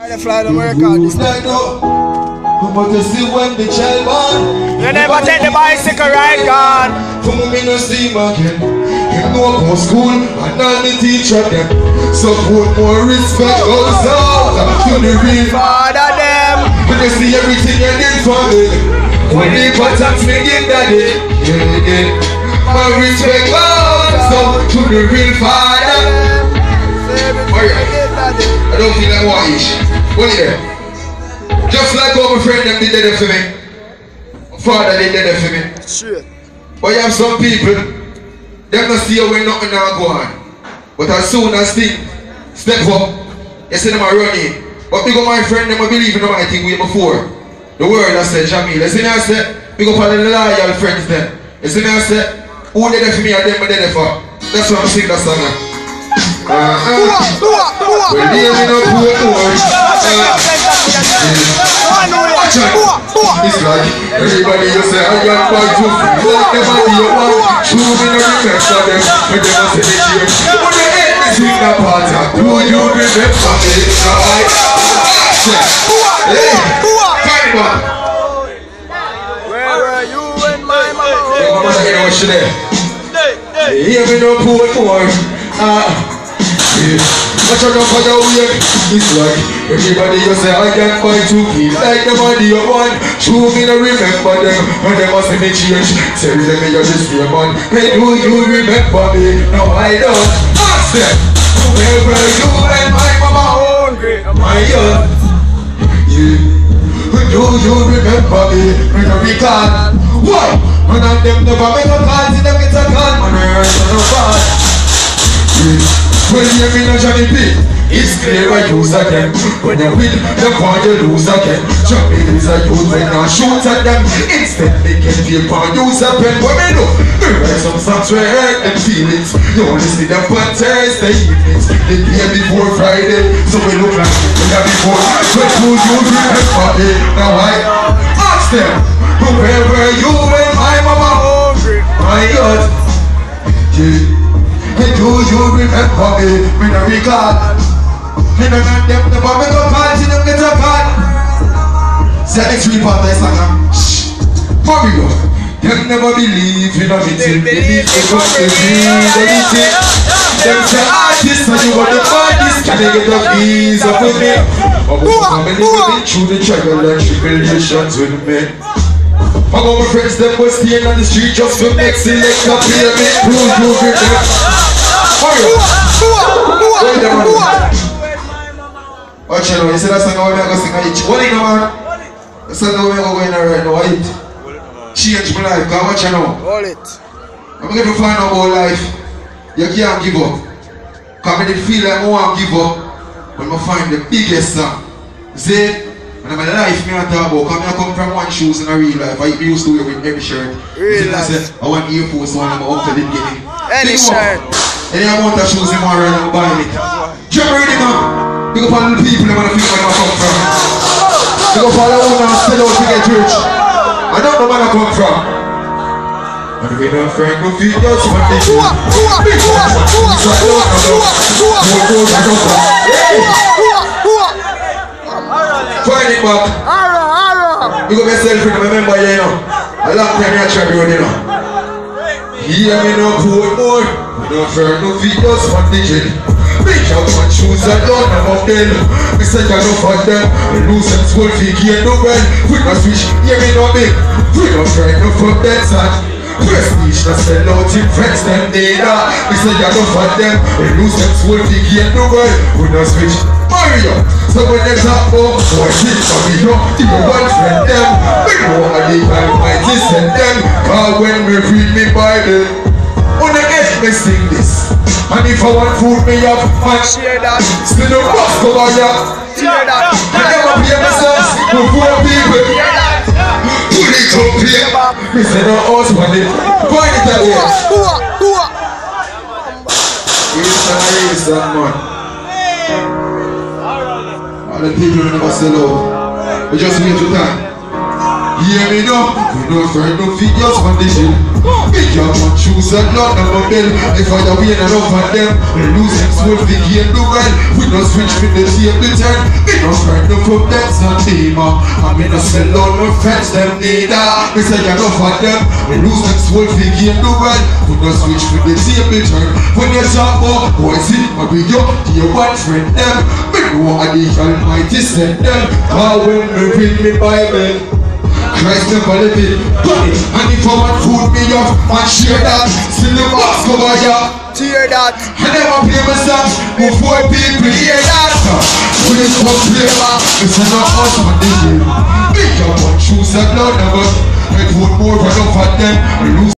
I fly to America this time. But you see when the child born, you never take the bicycle ride, gone. Come me no see him again. Him no go school and all the teacher them. So put more respect goes out to the real father them. When you see everything you did for me, when they contact me again daddy, my respect goes out to the real father. I don't feel like white. What here? Just like how my friend them did that for me. My father did that for me. Sure. But you have some people, them not see you when nothing now go on. But as soon as things step up, you see them are running. But because my friend them believe in the mighty thing way before. The word I said, Jamil. You see me I say, big up all the loyal friends them. You see me I say, who did that for me and them did that for. That's why I'm singing that song. Well, they ain't no poor boy. It's like everybody you say I got quite to feel like them are the one. True me no remember them, but they must say they change. When they hate me sing that part, do you remember me? Right? Hey, find it back. Where were you when my mama? Your mama say no shit there. Hear me no poor boy. Watch out for the way. It's like everybody you say I can't fight to feel like them are the one. True me no remember them, and they must be change. Tell them me you're the same man. Hey, do you remember me? No, I don't. Ask them. Where were you when my mama hungry? My young. Yeah. Do you remember me? When I recall. Why? None of them never make a call. See them get a call. Man, I heard no bad. Yeah. When you mean a Johnny P, it's clear I use again. When you win, the point you lose again. Johnny is a youth when I shoot at them. Instead they can feel for use a pen. What me do? Me write some songs where I hurt them feelings. You only see them on Thursday evenings. They play before Friday, so we look like we have before. But who you remember me? Now I ask them, where were you when my mama hungry? My God, yeah. Hey, do you remember me? Me no recall. Me no want them to make a call, see them get a call. Say the next part of the song. Shh. Hurry up. Them never believe in anything. Believe they got to believe anything. Them say artists and you want the artists. Can they get a visa with me? I'm going to been through the trial and tribulations with me. I got my friends that was staying on the street just to make select a payment. Prove you with them. Watch you know, you see that song over there, I go sing a hit. What is it, man? The song over there, going right now, a hit. Change my life, because watch you know. Hold it. I'm going to find out about life. You can't give up. Because I didn't feel like I want to give up when I find the biggest song. See? And my life, I talk about, because I come from one shoes in a real life. I used to wear with every shirt. Real life. I want Air Force One, I'm up to the beginning. Any shirt. Any amount of shoes in my right now, buy it. Do you ready, man? Big up all the people that want to feel where I come from. Big up all the ones that still out to get rich. I don't know where I come from. And we don't friend no feed us for the shoe. Big up, find it back. Big up yourself, remember you know. A long time you try to run, you know. Hear me no poor more. No fair, no videos for the gin. Make out my shoes and down above them. We say you know for them. We lose them school fee, gain no well. We no switch, hear me no big. We no fair, no fuck that son. Prestige, no sell out in friends, them data. We say you know for them. We lose them school fee, gain no well. We no switch. Mario, so when they talk about boy, this for me, you one friend them. We know how they might listen them. Cause when we read me Bible, on the edge me sing this. And if I want food, me have fun. Share that. Still the boss go on ya. Share that. I never pay myself to poor people. Put it up here. Me say no house money. Point it out here. It's a man. All the people never sell out. We just wait for time. Hear me now, we don't find no figures on the hill. Big young man choose a lot of a bill. If I win enough of them, we lose them so we gain the well. We don't switch with the table turn. We don't find no for bets and team. I mean, I sell all my friends, them neither. We say enough of them, we lose them so we gain the well. We don't switch with the table turn. When you talk about boys, it might be your one friend them. We know I the Almighty send them. How when we read me Bible, Christ never let it. And if I want food me off and share that, still the boss come over here. Tear that. I never play my songs before people hear that. When it's one flavor, it's not us on the hill. Big up one shoes and blood of us. I put more run off at them.